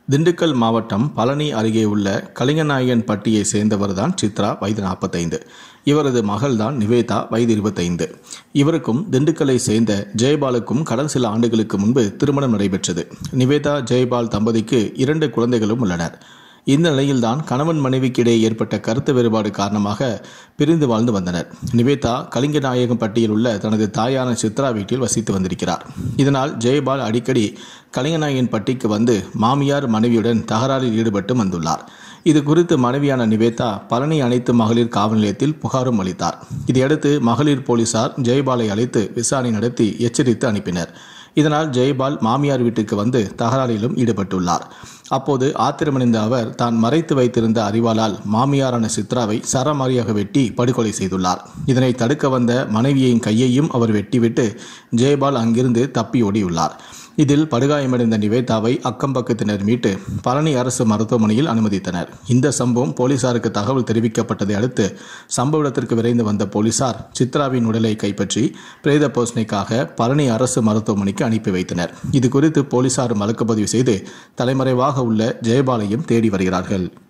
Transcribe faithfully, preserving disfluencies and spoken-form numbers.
திண்டுக்கல் மாவட்டம் பழனி அருகே உள்ள கலிங்கநாயகன் பட்டியை சேர்ந்தவர்தான் சித்ரா, வயது நாற்பத்தைந்து. இவரது மகள்தான் நிவேதா, வயது இருபத்தைந்து. இவருக்கும் திண்டுக்கலை சேர்ந்த ஜெயபாலுக்கும் கடந்த சில ஆண்டுகளுக்கு முன்பு திருமணம் நடைபெற்றது. நிவேதா, ஜெயபால் தம்பதிக்கு இரண்டு குழந்தைகளும் உள்ளனர். இந்த நிலையில்தான் கணவன் மனைவிக்கு இடையே ஏற்பட்ட கருத்து வேறுபாடு காரணமாக பிரிந்து வாழ்ந்து வந்தனர். நிவேதா கலிங்கநாயகம் பட்டியில் உள்ள தனது தாயான சித்ரா வீட்டில் வசித்து வந்திருக்கிறார். இதனால் ஜெயபால் அடிக்கடி கலிங்கநாயகன் பட்டிக்கு வந்து மாமியார் மனைவியுடன் தகராறில் ஈடுபட்டு வந்துள்ளார். இது குறித்து மனைவியான நிவேதா பழனி அனைத்து மகளிர் காவல் நிலையத்தில் புகாரும் அளித்தார். இதையடுத்து மகளிர் போலீசார் ஜெயபாலை அழைத்து விசாரணை நடத்தி எச்சரித்து அனுப்பினர். இதனால் ஜெயபால் மாமியார் வீட்டுக்கு வந்து தகராறிலும் ஈடுபட்டுள்ளார். அப்போது ஆத்திரமடைந்த அவர் தான் மறைத்து வைத்திருந்த அறிவாளால் மாமியாரான சித்ராவை சரமாரியாக வெட்டி படுகொலை செய்துள்ளார். இதனை தடுக்க வந்த மனைவியின் கையையும் அவர் வெட்டிவிட்டு ஜெயபால் அங்கிருந்து தப்பி ஓடியுள்ளார். இதில் படுகாயமடைந்த நிவேதாவை அக்கம்பக்கத்தினர் மீட்டு பழனி அரசு மருத்துவமனையில் அனுமதித்தனர். இந்த சம்பவம் போலீசாருக்கு தகவல் தெரிவிக்கப்பட்டதை அடுத்து சம்பவ இடத்திற்கு விரைந்து வந்த போலீசார் சித்ராவின் உடலை கைப்பற்றி பிரேத பரிசோதனைக்காக பழனி அரசு மருத்துவமனைக்கு அனுப்பி வைத்தனர். இது குறித்து போலீசார் வழக்கு பதிவு செய்து தலைமறைவாக உள்ள ஜெயபாலையும் தேடி வருகிறார்கள்.